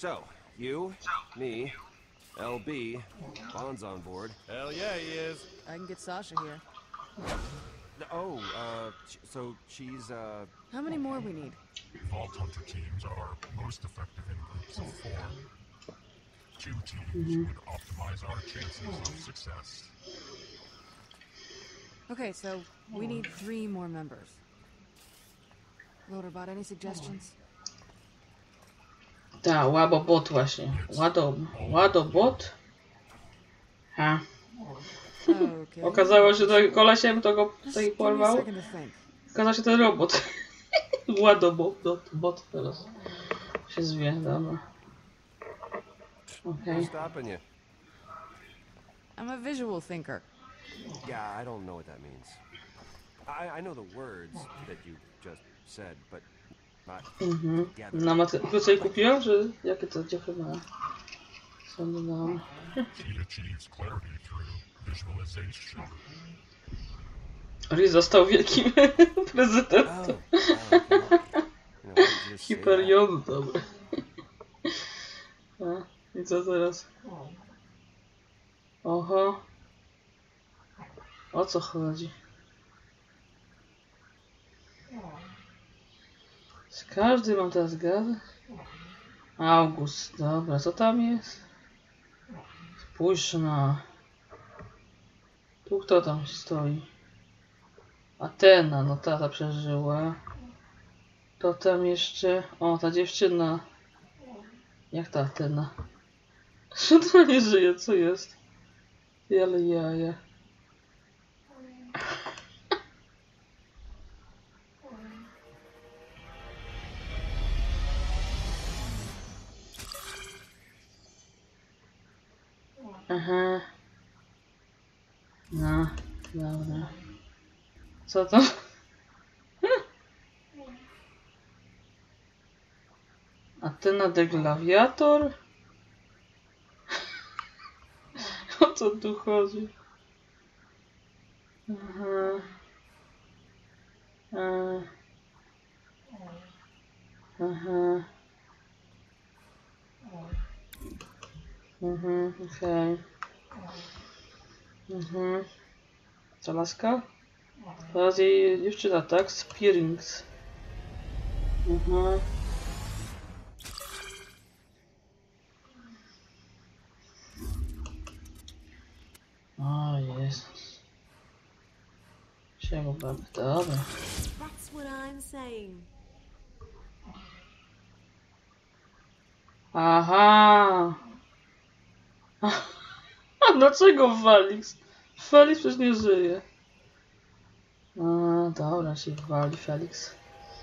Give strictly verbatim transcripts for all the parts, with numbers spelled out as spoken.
So, you, me, L B, Bond's on board. Hell yeah, he is. I can get Sasha here. Oh, uh, so she's, uh... How many more we need? Vault Hunter teams are most effective in groups of four. Two teams Mm-hmm. would optimize our chances of success. Okay, so we need three more members. Loaderbot, any suggestions? Ta, Łabobot właśnie. Łado, Ładobot? Ha. Okay. Okazało się, że to kolesiem to go tutaj Give me a porwał. second to think. Okazało się, to robot. Ładobot, bot, bot teraz się zwie, dobra. Okej. Who's stopping you? I'm a visual thinker. Yeah, I don't know what that means. I, I know the words that you just said, but not Mhm. together. Na maty... Krócej kupiłem, czy jakie to dziewczyny? Co dodałam? He achieves clarity through visualization. Riz został wielkim prezydentem. Oh, oh, okay. You know, I just say that. Hiperion, dobra. A, i co teraz? Oho. O co chodzi? Z każdym mam teraz gadać? August, dobra, co tam jest? Spójrz na... Tu kto tam stoi? Atena, no ta, ta przeżyła. To tam jeszcze... O, ta dziewczyna. Jak ta Atena? Że to nie żyje, co jest? Ale jaja. Aha. No, dobra. Co to? Atena de Gladiator? O co tu chodzi? Aha. A. Aha. Mhm, okej. Okay. Mhm. Co laska? Teraz jej dziewczyna, tak? Spearings. Mhm. O Jezus. Czego brak? Dobra. That's what I'm saying. Aha. A dlaczego Felix? Felix przecież nie żyje. A, dobra, się wali Felix.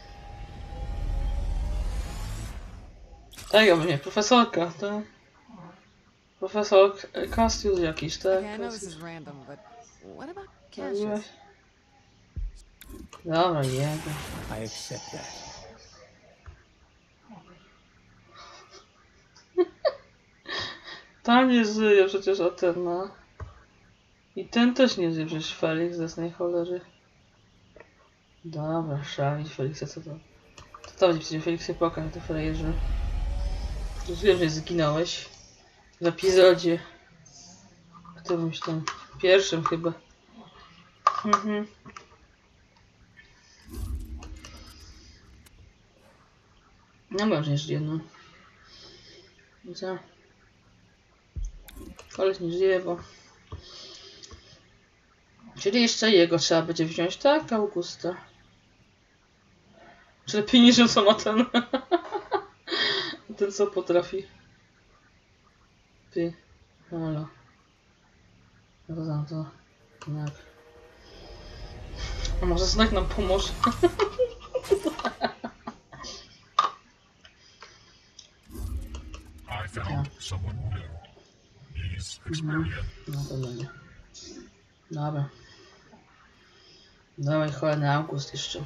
Tego mnie, profesorka, tak? Profesor Castius jakiś, tak? Okay, I know this is random, but what about Cassius? Dobra, jego. I accept that. Ta nie żyje przecież Atena. I ten też nie żyje przecież Felix ze jasnej cholery. Dobra, szalić Felixa, co to? To tam przecież Felixie pokaż, to frajerze. Już wiem, że zginąłeś. W epizodzie. Którymś tam pierwszym chyba. Mhm. No może nie żyje, no. I co? Koleś nie żyje, bo... Czyli jeszcze jego trzeba będzie wziąć, tak? Augusta. Czy lepiej niż on sama ten... ten co potrafi. Ty. Halo. No to tam to... Tak. A może znak nam pomoże? I found someone new. He's experienced. No to będzie. Dobra. Dawaj cholerny August jeszcze.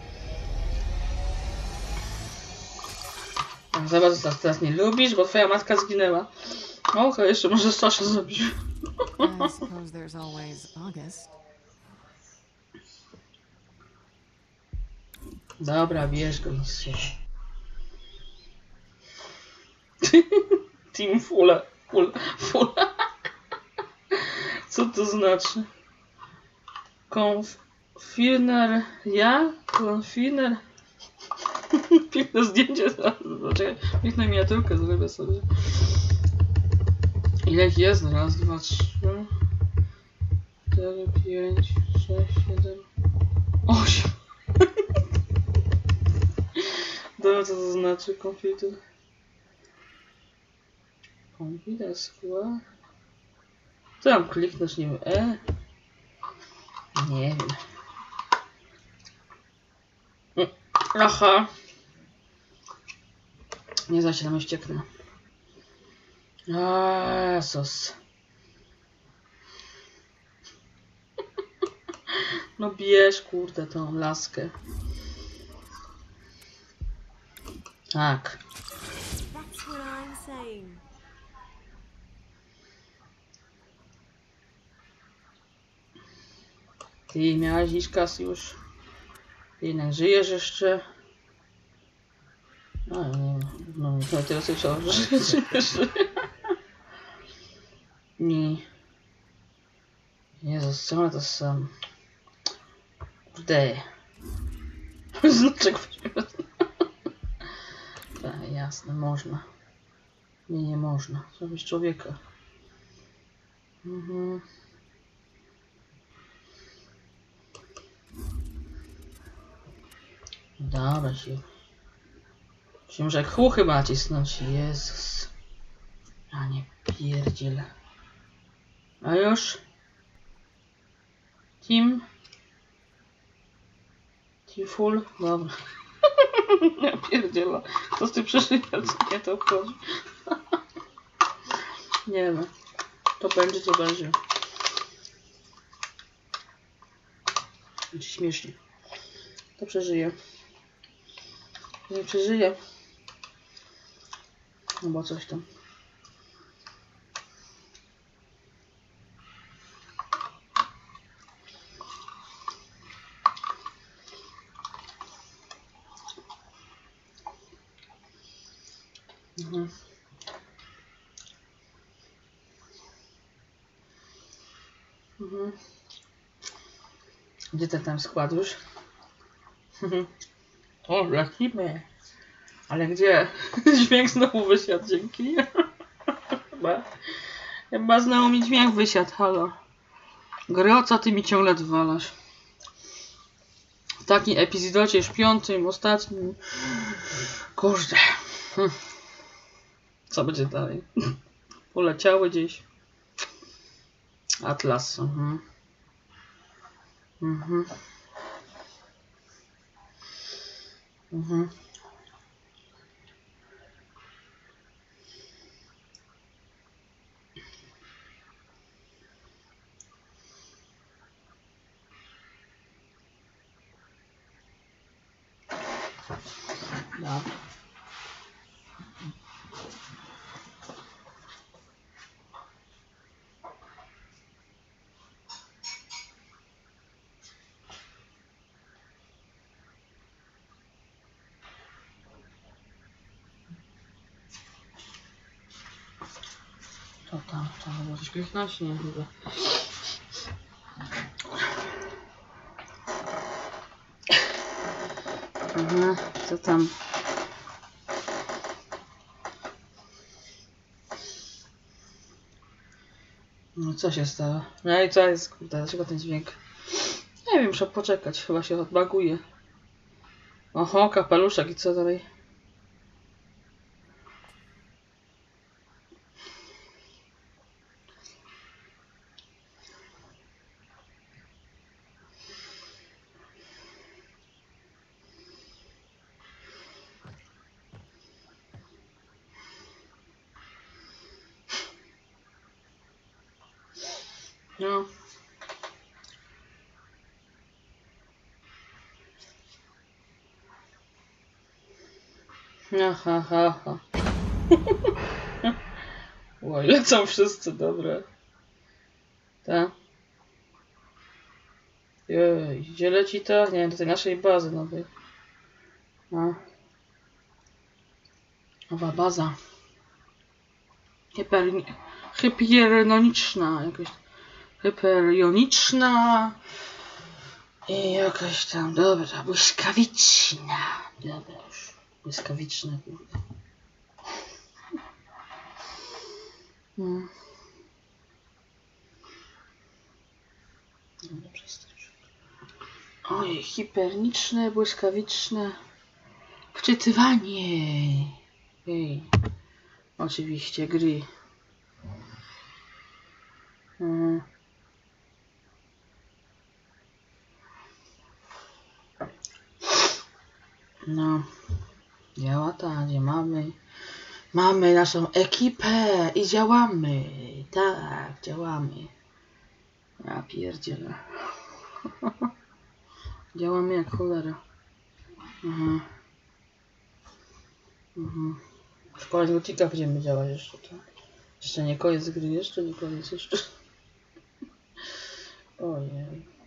Za bardzo teraz nie lubisz, bo twoja matka zginęła. Okej, okay, jeszcze może Sasha zrobić. I suppose there's always August. Dobra, bierz go i się. Team Full. Full. Full. Co to znaczy? Konfiner. Ja? Konfiner. Piękne zdjęcie. Poczekaj, piękną miniaturkę zrobię sobie. Ile ich jest? Raz, dwa, trzy, cztery, pięć, sześć, siedem, osiem. Dobra, co to znaczy? Komputer. Komputer skła. Co mam kliknąć? Nie wiem. E? Nie wiem. Aha. Nie za się tam ścieknę. Jezus. No bierz, kurde, tą laskę. Tak. That's what I'm saying. Ty miałaś iść kas już. Ty jednak żyjesz jeszcze. A, nie, no, no teraz trzeba żyć. Nie. Jezus, co to sam. Kurde. Znaczek. Tak, jasne, można. Nie, nie można. Zrobić człowieka. Mhm. Dobra się. Myślałem, że jak chuchy ma cisnąć. Jezus. A nie pierdziele. A już? Team? Team full? Dobra. Ja pierdziela. Co z tym przeżyje? Co mnie to obchodzi? Nie wiem. To będzie, co będzie. Będzie śmiesznie. To przeżyje. Nie przeżyje. No bo coś tam. Mhm. Mhm. Gdzie ten tam skład już? O, lecimy. Ale gdzie? Dźwięk znowu wysiadł, dzięki. Chyba. Chyba znowu mi dźwięk wysiadł, halo. Gro, co ty mi ciągle odwalasz? W takim epizodzie już piątym, ostatnim. Kurde. Hm. Co będzie dalej? Poleciały gdzieś. Atlas. Mhm. Mhm. Mhm. No. Co tam? Trzeba było coś kliknąć? Nie, chyba. Mhm, co tam? No co się stało? No i co jest, kurde, dlaczego ten dźwięk? Nie wiem, trzeba poczekać, chyba się odbaguje. Oho, kapeluszek i co dalej? No. Aha, ha, ha. Oj, lecą wszyscy, dobre. Tak. Jej, gdzie leci to? Nie wiem, do tej naszej bazy nowej. No. Nowa baza. Hyper... Hyperioniczna, jakoś... Hyperioniczna... I jakaś tam, dobra, błyskawiczna. Dobra już, błyskawiczna, kurde. Hmm. Dobra, przestań. Oj, hiperniczne, błyskawiczne. Wczytywanie. Ej. Oczywiście gry. Hmm. No. Działa tak, gdzie mamy. Mamy naszą ekipę i działamy. Tak, działamy. Ja pierdzielę. Działamy jak cholera. Mhm. Mhm. W kolejnych odcinkach będziemy działać jeszcze, tak? Jeszcze nie koniec gry, jeszcze nie koniec, jeszcze. Ojej.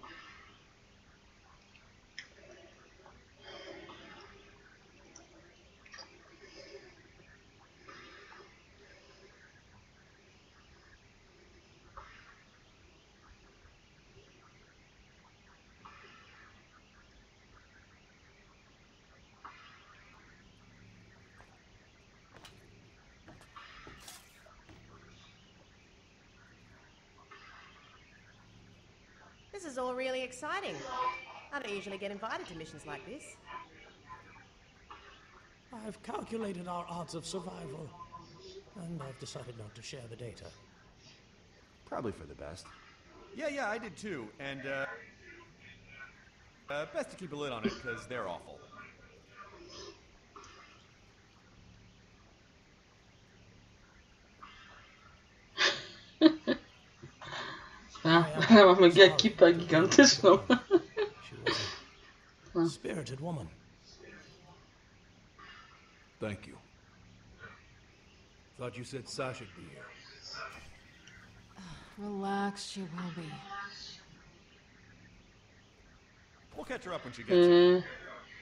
This is all really exciting. I don't usually get invited to missions like this. I've calculated our odds of survival, and I've decided not to share the data. Probably for the best. Yeah, yeah, I did too. And, uh, uh best to keep a lid on it, because they're awful. A, mamy ekipę gigantyczną. She was a spirited woman. Thank you. Thought you said Sasha'd be here. Relax, she will be. We'll catch her up when she gets here. Yy,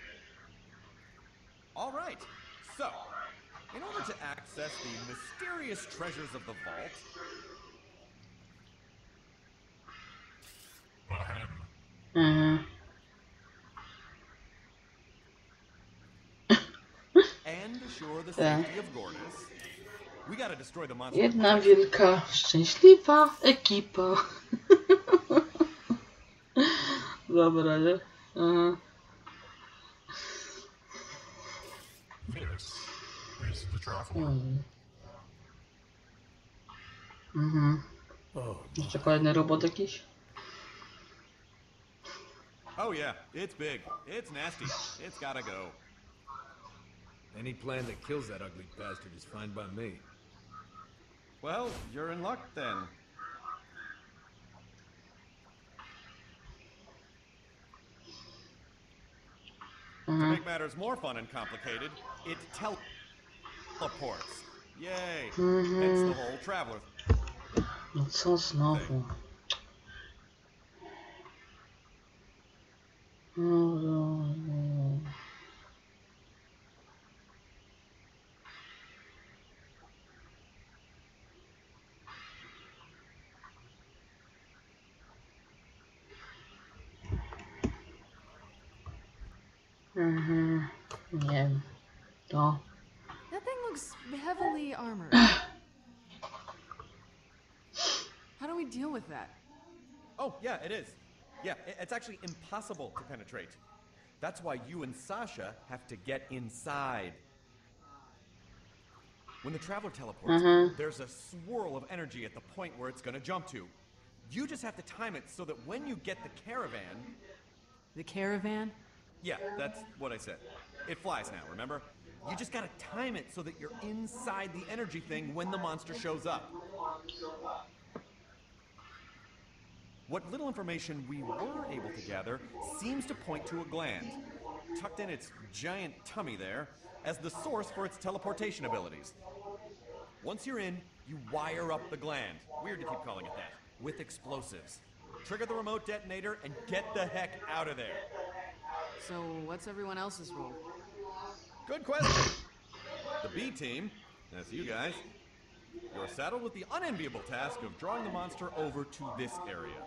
All right. So, in order to access the mysterious treasures of the vault, Ahem. yy. and assure the safety of Gortys, we gotta destroy the monster. Jedna wielka, szczęśliwa ekipa. Dobra, nie? Aha. This is the traveler. Mhm. Mhm. Oh, Jeszcze kolejny robot jakiś? Oh yeah, it's big. It's nasty. It's gotta go. Any plan that kills that ugly bastard is fine by me. Well, you're in luck then. To Mhm. make matters more fun and complicated, it tel- teleports. Yay! Mhm. Hence the whole traveler. No co znowu? No, no, no. Mhm. Nie wiem. To. That thing looks heavily armored. How do we deal with that? Oh, yeah, it is. Yeah, i- it's actually impossible to penetrate. That's why you and Sasha have to get inside. When the traveler teleports, Mhm. there's a swirl of energy at the point where it's gonna jump to. You just have to time it so that when you get the caravan... The caravan? Yeah, that's what I said. It flies now, remember? You just gotta time it so that you're inside the energy thing when the monster shows up. What little information we were able to gather seems to point to a gland, tucked in its giant tummy there, as the source for its teleportation abilities. Once you're in, you wire up the gland, weird to keep calling it that, with explosives. Trigger the remote detonator and get the heck out of there. So, what's everyone else's role? Good question. The B team, that's you guys, You're saddled with the unenviable task of drawing the monster over to this area.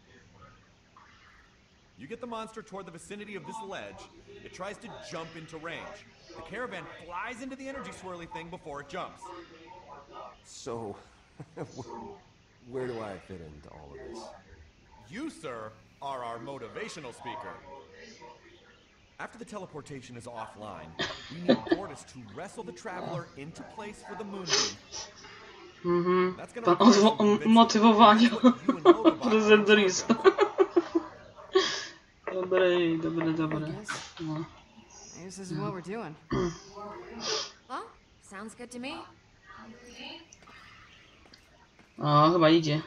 You get the monster toward the vicinity of this ledge. It tries to jump into range. The caravan flies into the energy swirly thing before it jumps. So, where do I fit into all of this? You, sir, are our motivational speaker. After the teleportation is offline, we need Gortys to wrestle the traveler into place for the moonbeam. Mhm. That's gonna Pan require some od convincing. motywowania. That's what you and Lodobot Prezydent are in Rhys. charge of. Dobre, dobre, I dobre. guess. No. This is what we're doing. Well, sounds good to me. O, chyba idzie.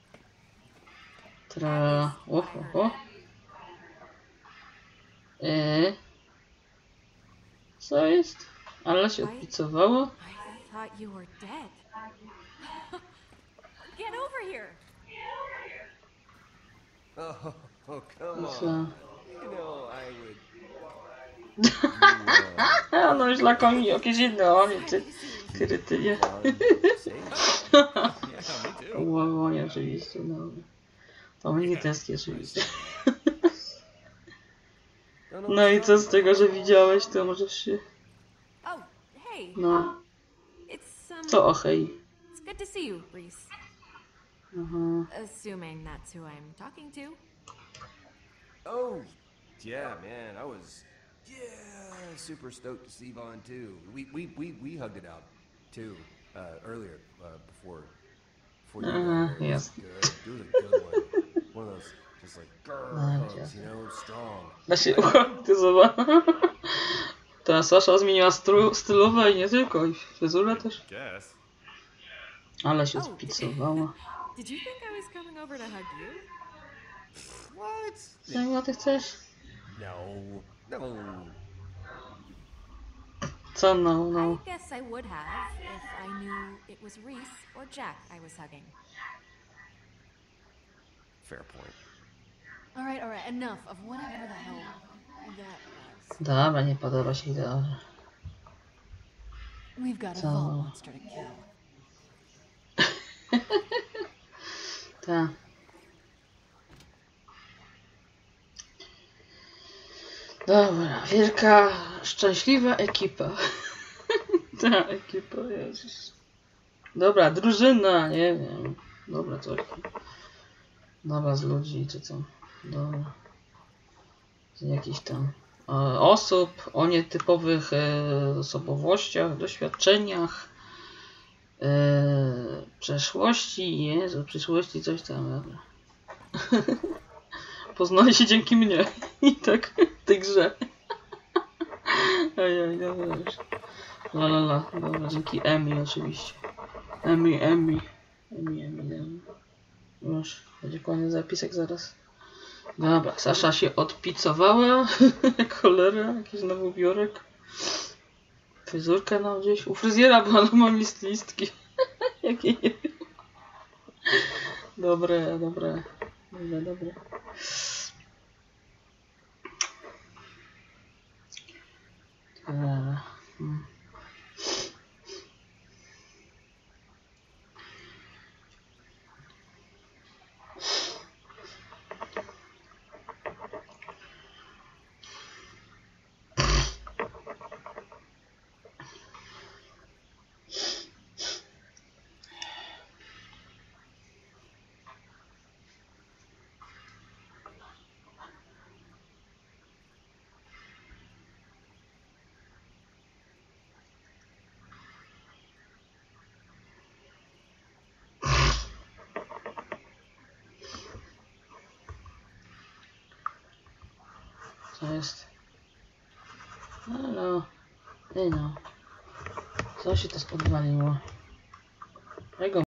Tra... O, o, o. Eee. Co jest? Ale się odpicowało. I thought you were dead. Get over here. Oh, oh come Co? on. You know, I would. A no już lakomi jakieś inne, o nie, ty, ty, ty, nie. Yeah, me too. Ułagonie oczywiście, no. To mnie teski oczywiście. No i co z tego, że widziałeś, to możesz się... Oh, hey. No, It's um. to o hej. It's good to see you, Rhys. Aha. Assuming that's who I'm talking to. Oh, yeah, man. I was, yeah, super stoked to see Vaughn too. We we we we hugged it out too uh, earlier uh, before before you Uh-huh, got there. It was yes. good. It was a good one. One of those just like grrr No, hugs, yes. you know, strong. Da się uchatyzować. Ta Sasza zmieniła stru, stylowe i nie tylko, i fryzurę też. Guess. Ale się odpicowała. Did you think I was coming over to hug you? What? Czego ty chcesz? No, no. Co no, I no. guess I would have if I knew it was Rhys or Jack I was hugging. Fair point. All right, all right. Enough of whatever the hell that was. Dobra, nie podoba się idealnie. We've got a So- vault monster to kill. Ta. Dobra, wielka, szczęśliwa ekipa. Ta ekipa, Jezus. Dobra, drużyna, nie wiem. Dobra, coś. Dobra, z ludzi, czy co? Dobra. Z jakichś tam e, osób o nietypowych e, osobowościach, doświadczeniach, e, przeszłości, Jezu, przyszłości, coś tam, dobra. Poznali się dzięki mnie. I tak w tej grze. Ojej, dobra już. La la la, dobra, dzięki Emi oczywiście. Emi, Emi. Emi, Emi, dobra. Już, będzie koniec zapisek zaraz. Dobra, Sasza się odpicowała. Jak cholera, jakiś nowy ubiorek. Fryzurkę nam gdzieś. U fryzjera była normalnie stylistki. Jakie nie wiem. Dobre, dobre. Dobre, dobre. Dobra. Hmm. Co jest? Halo. Ej no. Co się to spodwaliło? Czego